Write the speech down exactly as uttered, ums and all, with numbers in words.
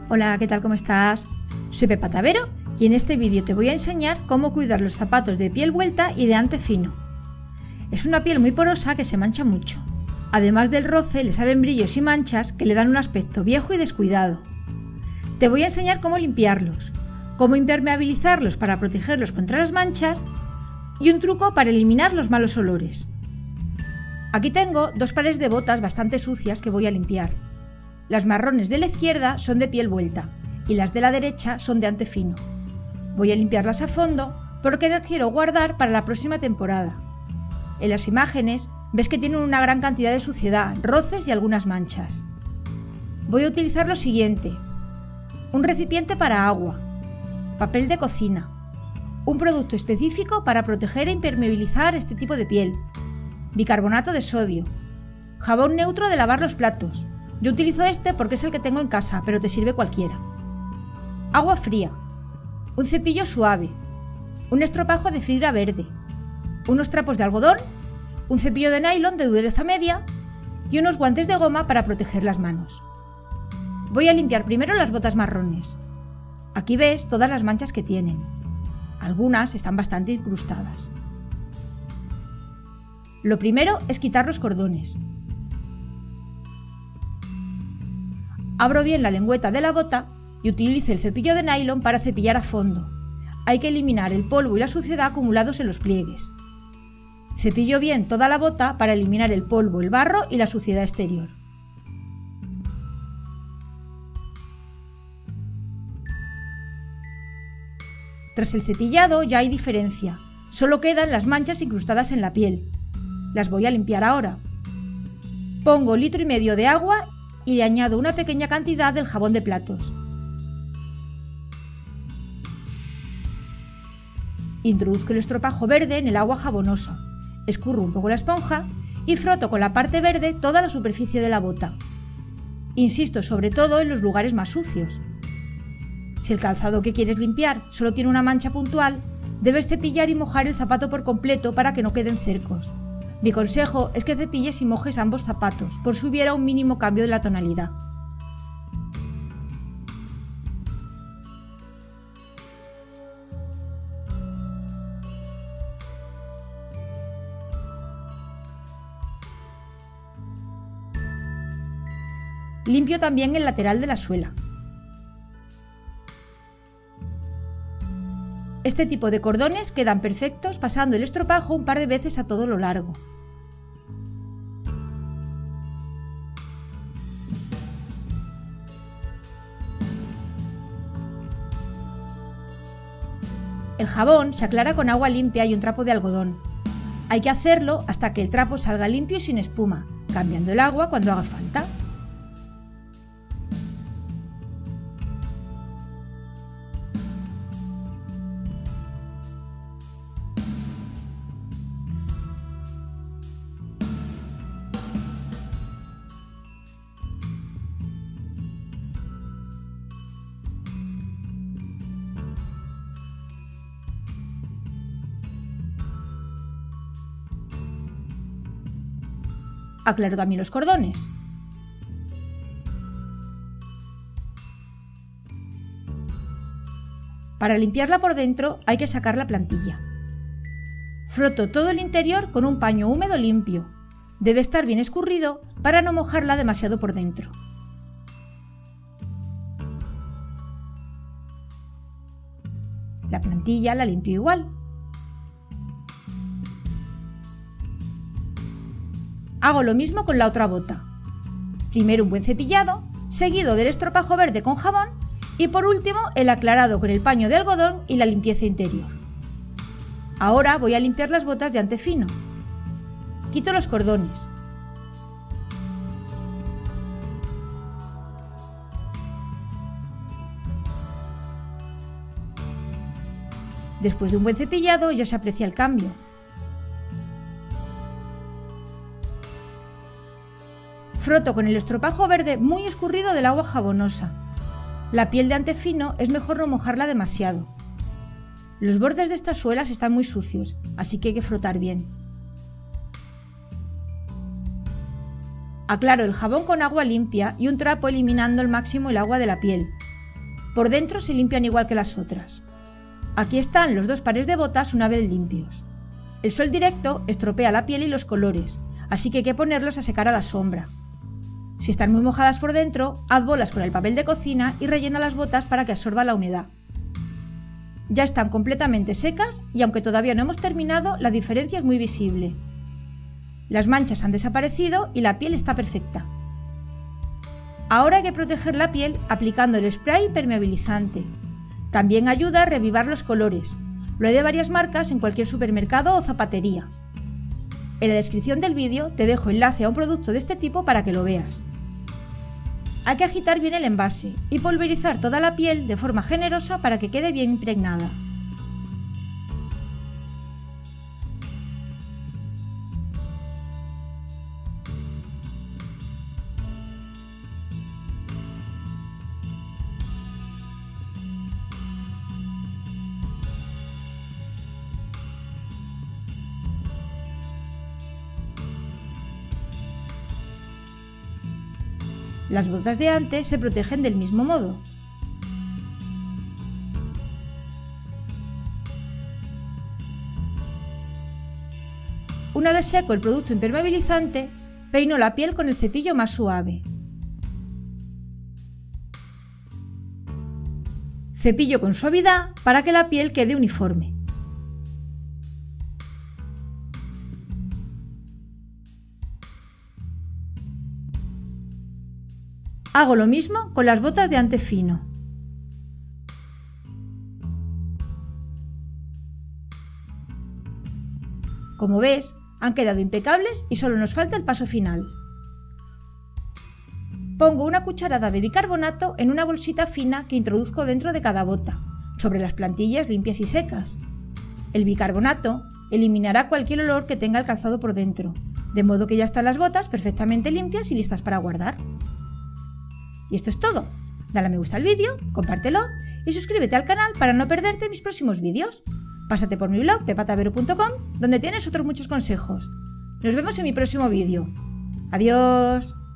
Hola, ¿qué tal? ¿Cómo estás? Soy Pepa Tavero y en este vídeo te voy a enseñar cómo cuidar los zapatos de piel vuelta y de ante fino. Es una piel muy porosa que se mancha mucho. Además del roce le salen brillos y manchas que le dan un aspecto viejo y descuidado. Te voy a enseñar cómo limpiarlos, cómo impermeabilizarlos para protegerlos contra las manchas y un truco para eliminar los malos olores. Aquí tengo dos pares de botas bastante sucias que voy a limpiar. Las marrones de la izquierda son de piel vuelta y las de la derecha son de ante fino. Voy a limpiarlas a fondo porque las quiero guardar para la próxima temporada. En las imágenes ves que tienen una gran cantidad de suciedad, roces y algunas manchas. Voy a utilizar lo siguiente: un recipiente para agua, papel de cocina, un producto específico para proteger e impermeabilizar este tipo de piel, bicarbonato de sodio, jabón neutro de lavar los platos. Yo utilizo este porque es el que tengo en casa, pero te sirve cualquiera. Agua fría, un cepillo suave, un estropajo de fibra verde, unos trapos de algodón, un cepillo de nylon de dureza media y unos guantes de goma para proteger las manos. Voy a limpiar primero las botas marrones. Aquí ves todas las manchas que tienen. Algunas están bastante incrustadas. Lo primero es quitar los cordones. Abro bien la lengüeta de la bota y utilizo el cepillo de nylon para cepillar a fondo. Hay que eliminar el polvo y la suciedad acumulados en los pliegues. Cepillo bien toda la bota para eliminar el polvo, el barro y la suciedad exterior. Tras el cepillado ya hay diferencia, solo quedan las manchas incrustadas en la piel. Las voy a limpiar ahora. Pongo litro y medio de agua y le añado una pequeña cantidad del jabón de platos. Introduzco el estropajo verde en el agua jabonosa, escurro un poco la esponja y froto con la parte verde toda la superficie de la bota. Insisto sobre todo en los lugares más sucios. Si el calzado que quieres limpiar solo tiene una mancha puntual, debes cepillar y mojar el zapato por completo para que no queden cercos. Mi consejo es que cepilles y mojes ambos zapatos, por si hubiera un mínimo cambio de la tonalidad. Limpio también el lateral de la suela. Este tipo de cordones quedan perfectos pasando el estropajo un par de veces a todo lo largo. El jabón se aclara con agua limpia y un trapo de algodón. Hay que hacerlo hasta que el trapo salga limpio y sin espuma, cambiando el agua cuando haga falta. Aclaro también los cordones. Para limpiarla por dentro hay que sacar la plantilla. Froto todo el interior con un paño húmedo limpio. Debe estar bien escurrido para no mojarla demasiado por dentro. La plantilla la limpio igual. Hago lo mismo con la otra bota. Primero un buen cepillado, seguido del estropajo verde con jabón y por último el aclarado con el paño de algodón y la limpieza interior. Ahora voy a limpiar las botas de ante fino. Quito los cordones. Después de un buen cepillado ya se aprecia el cambio. Froto con el estropajo verde muy escurrido del agua jabonosa. La piel de ante fino es mejor no mojarla demasiado. Los bordes de estas suelas están muy sucios, así que hay que frotar bien. Aclaro el jabón con agua limpia y un trapo eliminando al máximo el agua de la piel. por dentro se limpian igual que las otras. Aquí están los dos pares de botas una vez limpios. El sol directo estropea la piel y los colores, así que hay que ponerlos a secar a la sombra. Si están muy mojadas por dentro, haz bolas con el papel de cocina y rellena las botas para que absorba la humedad. Ya están completamente secas y aunque todavía no hemos terminado, la diferencia es muy visible. Las manchas han desaparecido y la piel está perfecta. Ahora hay que proteger la piel aplicando el spray impermeabilizante. También ayuda a revivar los colores. Lo hay de varias marcas en cualquier supermercado o zapatería. En la descripción del vídeo te dejo enlace a un producto de este tipo para que lo veas. Hay que agitar bien el envase y pulverizar toda la piel de forma generosa para que quede bien impregnada. Las botas de antes se protegen del mismo modo. Una vez seco el producto impermeabilizante, peino la piel con el cepillo más suave. Cepillo con suavidad para que la piel quede uniforme. Hago lo mismo con las botas de ante fino. Como ves, han quedado impecables y solo nos falta el paso final. Pongo una cucharada de bicarbonato en una bolsita fina que introduzco dentro de cada bota, sobre las plantillas limpias y secas. El bicarbonato eliminará cualquier olor que tenga el calzado por dentro, de modo que ya están las botas perfectamente limpias y listas para guardar. Y esto es todo. Dale a me gusta al vídeo, compártelo y suscríbete al canal para no perderte mis próximos vídeos. Pásate por mi blog pepa tavero punto com, donde tienes otros muchos consejos. Nos vemos en mi próximo vídeo. ¡Adiós!